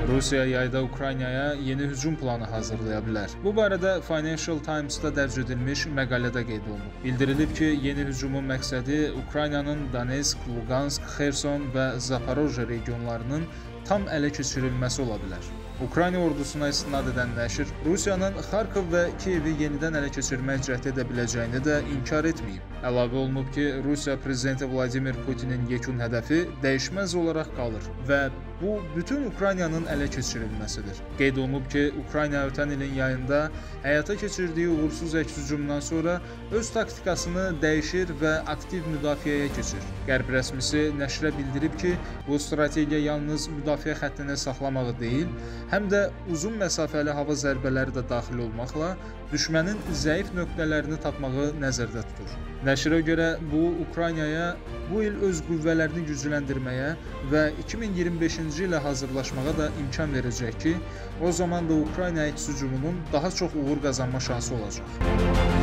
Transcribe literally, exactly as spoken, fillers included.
Rusiya yayda Ukraynaya yeni hücum planı hazırlaya bilər. Bu barədə Financial Times-da dərc edilmiş məqalədə qeyd olunub. Bildirilib ki, yeni hücumun məqsədi Ukraynanın Donetsk, Lugansk, Xerson və Zaporojye regionlarının tam ələ keçirilməsi ola bilər. Ukrayna ordusuna istinad edən nəşr Rusiyanın Xarkov və Kiyevi yenidən ələ keçirmək cəhd edə biləcəyini də inkar etməyib. Əlavə olunub ki, Rusiya prezidenti Vladimir Putinin yekun hədəfi dəyişməz olaraq qalır və bu bütün Ukraynanın ələ keçirilməsidir. Qeyd olunub ki, Ukrayna ötən ilin yayında həyata keçirdiyi uğursuz əks-hücumdan sonra öz taktikasını dəyişir və aktiv müdafiəyə keçir. Qərb rəsmisi nəşrə bildirib ki, bu strategiya yalnız müdafiə xəttini saxlamağı deyil, həm də uzun məsafəli hava zərbələri də daxil olmaqla düşmənin zəif nöqtələrini tapmağı nəzərdə tutur. Nəşrə görə bu, Ukraynaya bu il öz qüvvələrini gücləndirməyə və iki min iyirmi beşinci ilə hazırlaşmağa da imkan verəcək ki, o zaman da Ukrayna əks-hücumunun daha çox uğur qazanma şansı olacaq.